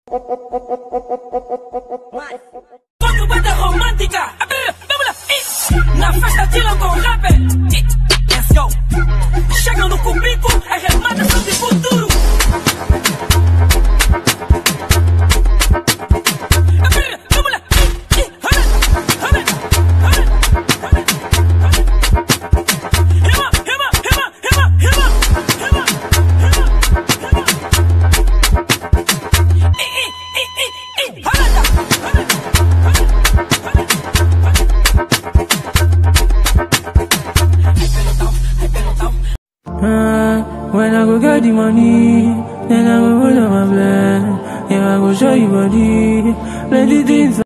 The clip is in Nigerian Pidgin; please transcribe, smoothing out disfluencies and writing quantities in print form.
Quando banda romântica, vamos lá, na festa tira com rapper. Let's go. Chega no cubico, é remada sobre o futuro. Vamos lá, when I go get the money, then I go hold on my blend. Yeah, I go show you body, plenty things.